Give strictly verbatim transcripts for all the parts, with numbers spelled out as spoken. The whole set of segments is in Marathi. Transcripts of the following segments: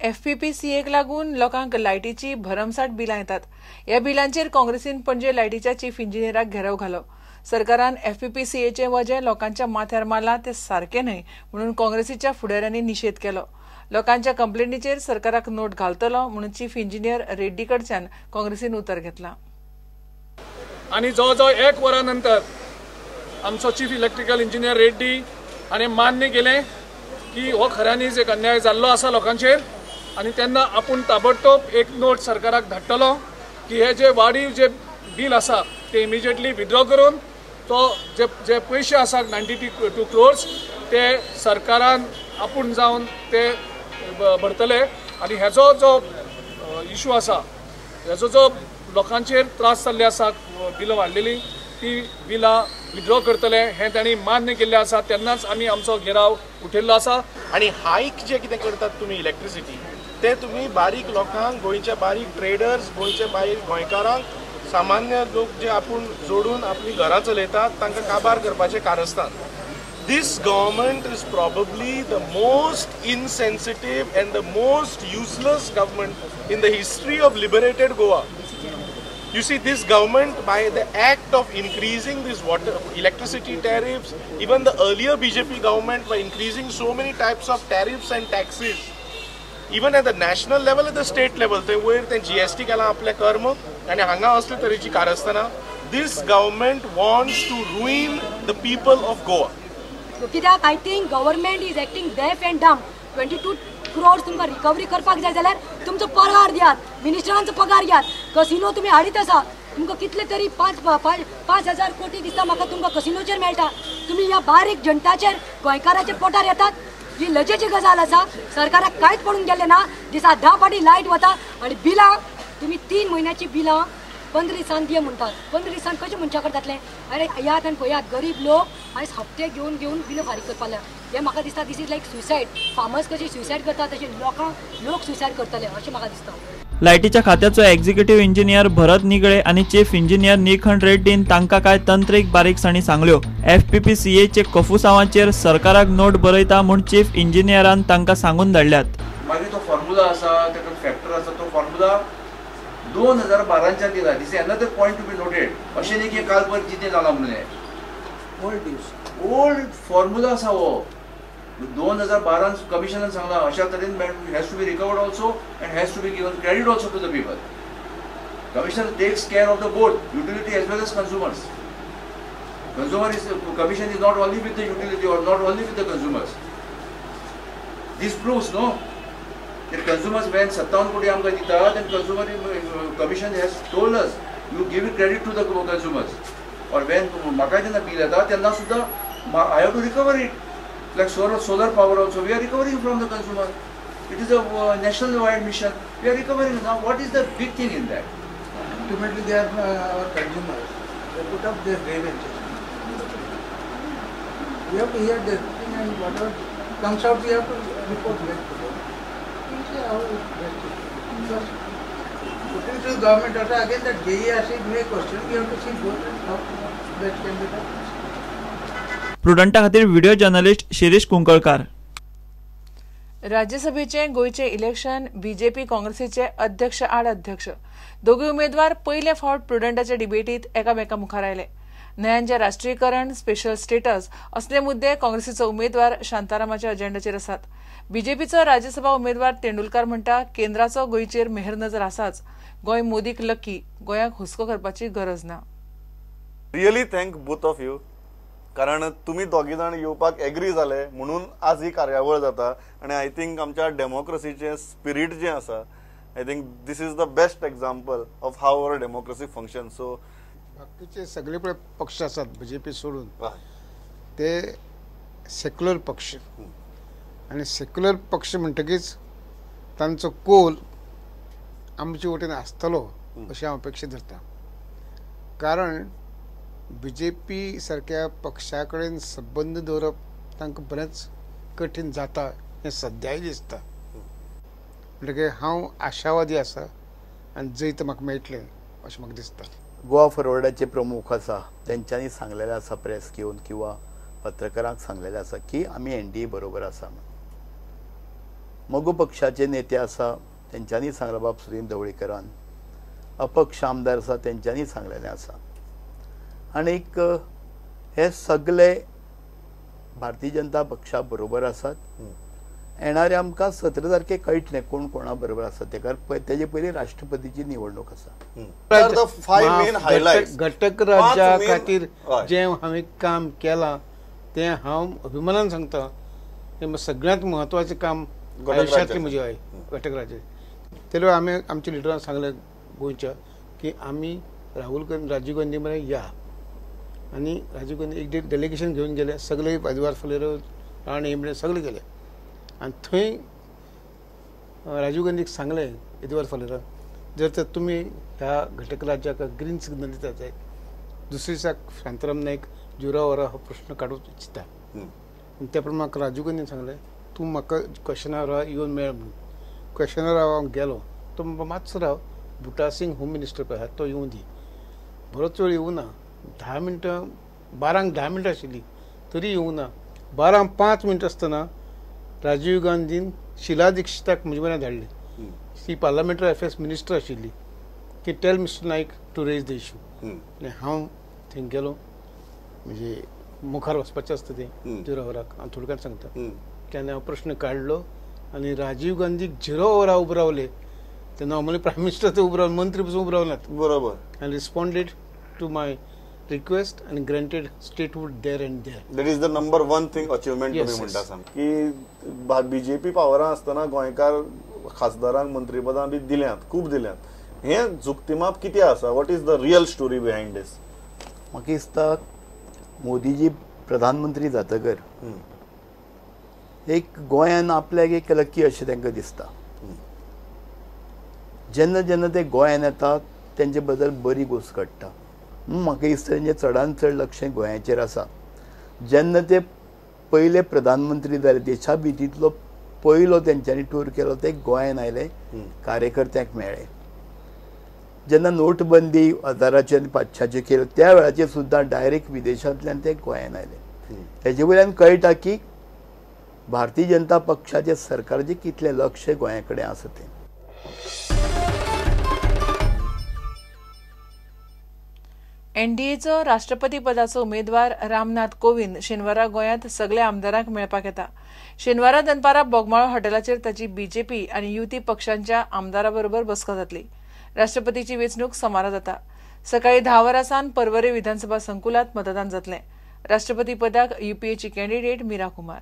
एफ पी पी सी एक लागून लोकांक लायटीची भरमसाट बिलां येतात. ह्या बिलांचेर काँग्रेसीन पणजे लायटीच्या चीफ इंजिनियराक घेराव घालो. सरकारान एफ पी पी सी एचे वजें लोकांच्या माथ्यार मारलां तें सारकें न्हय म्हणून काँग्रेसीच्या फुडाऱ्यांनी निशेध केलो. लोकांच्या कंप्लेंटीचेर सरकाराक नोट घालतलो म्हणून चीफ इंजिनियर रेड्डी कडच्यान काँग्रेसीन उतर घेतलां. आनी जवळ जवळ एक वरा नंतर आमचो चीफ इलेक्ट्रिकल इंजिनियर रेड्डी हाणें मान्य केलें की हो खऱ्यांनीच एक अन्याय जाल्लो आसा लोकांचेर आनी तेन्ना आपूण ताबडतोब एक नोट सरकाराक धाडटलो की हे जे वाडीव जे बील आसा ते इमिजिएटली विथड्रॉ करून तो जे जे पयशे आसा नायन्टी टू क्रोर्स ते सरकारान आपूण जावन ते भरतले आनी हेजो जो इशू आसा हेजो जो लोकांचेर त्रास जाल्ले आसा बिलां वाडलेली ती बिलां विथड्रॉ करतले हे तांणी मान्य केल्ले आसा. तेन्नाच आमी आमचो घेराव उठयल्लो आसा. आनी हायक जे कितें करतात तुमी इलेक्ट्रिसिटी ते तुमी बारीक लोकांक गोंयचे बारीक ट्रेडर्स गोंयचे बारीक गोंयकारांक सामान्य लोक जे आपूण जोडून आपली घरां चलयतात तांकां काबार करपाचें कारस्थान. This government is probably the most insensitive and the most useless government in the history of liberated Goa. You see, this government, by the act of increasing this water, electricity tariffs, even the earlier B J P government by increasing so many types of tariffs and taxes, even at the national level, at the state level, they were the G S T kala aple karmo, and hanga asle tarichi karastana. This government wants to ruin the people of Goa. कित्याक I think government is acting deaf and dumb. Twenty two crores तुमकां रिकवरी करपाक जाय जाल्यार तुमचो पगार दियात, मिनिस्टरांचो पगार घेयात. कसिनो तुमी हाडीत आसा तुमकां कितले तरी पांच पांच हजार कोटी दिसता म्हाका तुमकां कसिनोचेर मेळटा. तुमी ह्या बारीक जनताचेर गोंयकाराच्या पोटार येतात. ही लजेची गजाल आसा. सरकाराक कांयच पडून गेले ना. दिसा धा फाटी लायट वता आनी बिलां तुमी तीन म्हयन्याची बिलां पंदरा दिसान दिया म्हणटात. पंदरा दिसान कशें मनशा करतातले? अरे यात आनी पळयात गरीब लोक आयज हप्ते घेवन घेवन बिलां फारीक करपाक लागल्या. हे म्हाका दिसता this is like suicide. Farmers कशे सुसायड करतात तशे लोकांक लोक सुसायड करतले अशें म्हाका दिसता. लायटीच्या खात्याचो एक्झिक्युटिव्ह इंजिनियर भरत निगळे आणि चीफ इंजिनियर निखंड रेड्डीन तांकां कांय तंत्रीक बारीकसाणी सांगल्यो. एफ पी पी सी एचे कफुसांवाचेर सरकाराक नोट बरयता म्हूण चीफ इंजिनियरान तांकां सांगून धाडल्यात. मागीर तो फॉर्म्युला आसा तेका फॅक्टर आसा तो फॉर्म्युला दोन हजार बाराच्या दिला. This another point to be noted. अशें न्ही की काल पर जितें जालां म्हणून ओल्ड ओल्ड फॉर्म्युला आसा हो. दोन हजार बारान कमिशनान सांगलां अशा तरेन has to be recovered also and has to be given credit also to the people. Commission takes care of the both utility as well as consumers. Consumer is commission is not only with the utility or not only with the consumers. This proves no that consumers when सत्तावन कोटी आमकां दितात and consumer commission has told us you give credit to the consumers. or when म्हाका जेन्ना bill येता तेन्ना सुद्दां I have to recover it. like solar solar power also we are recovering from the consumer. It is a uh, national wide mission. We are recovering. Now what is the big thing in that? Ultimately they are uh, our consumers. They put up their grievances. We have to hear their thing and whatever comes out we have to report back to them. How putting to the government also again that J E R C may question. We have to see both and how that can be done. प्रुडंटा खातीर व्हिडिओ जर्नलिस्ट शिरीष कुंकळकार. राज्यसभेचे गोयचे इलेक्शन बीजेपी काँग्रेसीचे अध्यक्ष आड अध्यक्ष दोगूय उमेदवार पयले फावट प्रुडंटाच्या डिबेटीत एकामेका मुखार आयले. न्हंयांचे राष्ट्रीयकरण, स्पेशल स्टेटस असले मुद्दे काँग्रेसीचो उमेदवार शांतारामाच्या अजेंडाचेर आसात. बीजेपीचो राज्यसभा उमेदवार तेंडुलकार म्हणटा केंद्राचो गोंयचेर मेहर नजर आसाच. गोंय मोदीक लकी. गोंयाक हुस्को करपाची गरज ना. Really thank both of you. कारण तुम्ही दोघी जाण येवपाक एग्री जाले म्हणून आज ही कार्यावळ जाता. आणि आय थिंक आमच्या डेमोक्रेसीचे स्पिरीट जे आसा I think this is the best example of how our democracy function. So बाकीचे सगळे पक्ष असतात बीजेपी सोडून ते सेक्युलर पक्ष आणि सेक्युलर पक्ष म्हणटकीच तांचो कोल आमचे वटेन आसतलो अशी हांव अपेक्षा धरता. कारण बीजेपी सारक्या पक्षा कडेन संबंद दवरप तांकां बरेंच कठीण जाता हें सद्याय दिसता. म्हणटकीर हांव आशावादी आसा आनी जैत म्हाका मेळटलें अशें म्हाका दिसता. गोवा फॉरवर्डाचे प्रमुख आसा तेंच्यांनी सांगलेलें आसा प्रेस घेवन किंवा पत्रकारांक सांगलेलें आसा की आमी एनडीए बरोबर आसा. मगो पक्षाचे नेते आसा तेंच्यांनी सांगला बाब सुनील ढवळीकरान, अपक्ष आमदार आसा तेंच्यांनी सांगलेलें आसा. आनीक हे सगळे भारतीय जनता पक्षा बरोबर आसात. येणारे आमकां सतरा तारखेक कळटलें कोण कोणा बरोबर आसा. तेका तेजे पयलीं राष्ट्रपतीची निवडणूक आसा. घटक राज्या खातीर जें हांवें काम केलां तें हांव अभिमानान सांगता. हें सगळ्यांत म्हत्वाचें काम आयुश्यांतलें म्हजें हय घटक राज्य. तेन्ना आमी आमच्या लिडरान सांगलें गोंयच्या की आमी राहुल गांधी राजीव गांधी म्हळ्यार या. आनी राजीव गांधी एक डेलिगेशन घेवन गेले. सगळे आदिवार फुलेर राणे हेंबडे सगळे गेले. आनी थंय राजीव गांधीक सांगलें आदिवार फुलेरान जर तर तुमी ह्या घटक राज्याक ग्रीन सिग्नल दिता जायत दुसरे दिसाक शांताराम नायक जुरा वरा हो प्रश्न काडूंक इच्छिता. आनी त्या प्रमाणे म्हाका राजीव गांधीन सांगलें तूं म्हाका क्वेश्चनार येवन मेळ म्हणून. क्वेश्चनार हांव गेलो. तो मातसो राव बुटा सिंग होम मिनिस्टर पळय तो येवं दी. बरोच वेळ येवं ना. धा मिनटां बारांक धा मिनटां आशिल्ली तरी येवं ना. बारांक पांच मिनटां आसतना राजीव गांधीन शिला दिक्षिताक म्हजे म्हऱ्यान धाडली. ती पार्लमेंटरी अफेर्स मिनिस्टर आशिल्ली की tell mister Naik to raise the issue. आनी हांव थंय गेलो. म्हणजे मुखार वचपाचें आसता तें झिरो ओवराक हांव थोडक्यान सांगता. तेन्ना हांव प्रश्न काडलो आनी राजीव गांधीक झिरो ओवरा उबो रावले. ते नॉर्मली प्रायम मिनिस्टर ते उबो रावन मंत्री पसून उबो रावनात. बरोबर. आनी responded to my request and granted statehood there and there. That is the number one thing achievement तुम्ही म्हणटा सांग की बीजेपी पावरान आसतना गोंयकार खासदारांक मंत्रीपदां बी दिल्यांत खूब दिल्यांत. हे जुक्तिमाप कितें आसा? What is the real story behind this? म्हाका दिसता मोदीजी प्रधानमंत्री जातकर एक गोंयान आपल्याक एक लकी अशें तांकां दिसता. जेन्ना जेन्ना ते गोंयान येतात तेंचे बद्दल बरी गोश्ट घडटा. म्हाका दिसता तेंचें चडांत चड लक्ष गोंयाचेर आसा. जेन्ना ते पयले प्रधानमंत्री जाले देशा भितींतलो पयलो तेंच्यांनी टूर केलो ते गोंयान आयले कार्यकर्त्यांक मेळ्ळे. जेन्ना नोटबंदी हजाराचे आनी पांचशाचे केलो त्या वेळाचेर सुद्दां डायरेक्ट विदेशांतल्यान ते गोंयान आयले. हेजे वयल्यान कळटा की भारतीय जनता पक्षाचे सरकाराचें कितलें लक्ष गोंया कडेन आसा तें. एनडीएचो राष्ट्रपती पदाचो उमेदवार रामनाथ कोविंद शेनवारा गोंयांत सगळ्या आमदारांक मेळपाक येता. शेनवारा दनपारा बोगमाळो हॉटेलाचेर ताची बीजेपी आनी युती पक्षांच्या आमदारां बरोबर बसका जातली. राष्ट्रपतीची वेंचणूक सोमारा जाता. सकाळी धा वरां सावन पर्वरे विधानसभा संकुलात मतदान जातलें. राष्ट्रपती पदाक युपीएची कॅन्डिडेट मीरा कुमार.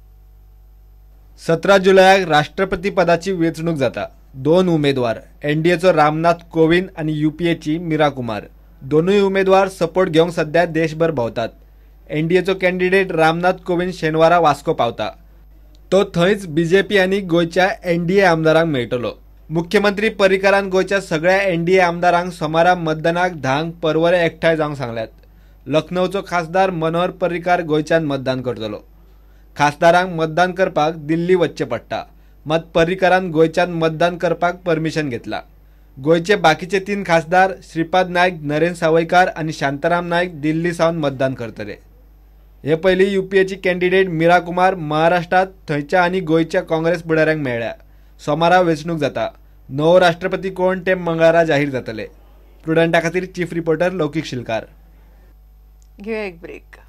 सतरा जुलयाक राष्ट्रपती पदाची वेंचणूक जाता. दोन उमेदवार एनडीएचो रामनाथ कोविंद आनी युपीएची मीरा कुमार. दोनूय उमेदवार सपोर्ट घेवंक सध्या देशभर भोंवतात. एनडीएचो कॅन्डिडेट रामनाथ कोविंद शेनवारा वास्को पावता. तो थंयच बीजेपी आनी गोंयच्या एनडीए आमदारांक मेळटलो. मुख्यमंत्री पर्रीकारान गोंयच्या सगळ्या एनडीए आमदारांक सोमारा मतदानाक धांक पर्वरे एकठांय जावंक सांगल्यात. लखनौचो खासदार मनोहर पर्रीकार गोंयच्यान मतदान करतलो. खासदारांक मतदान करपाक दिल्ली वचचें पडटा. मात पर्रीकारान गोंयच्यान मतदान करपाक परमिशन घेतला. गोंयचे बाकीचे तीन खासदार श्रीपाद नायक, नरेंद्र सावयकार आनी शांताराम नायक दिल्ली सावन मतदान करतले. हे पयलीं युपीएची कॅन्डिडेट मीरा कुमार महाराष्ट्रात थंयच्या आनी गोंयच्या काँग्रेस फुडाऱ्यांक मेळ्ळ्या. सोमारा वेंचणूक जाता. नवो राष्ट्रपती कोण ते मंगळारा जाहीर जातले. प्रुडंटा खातीर चीफ रिपोर्टर लौकीक शिलकार. घेऊया एक ब्रेक.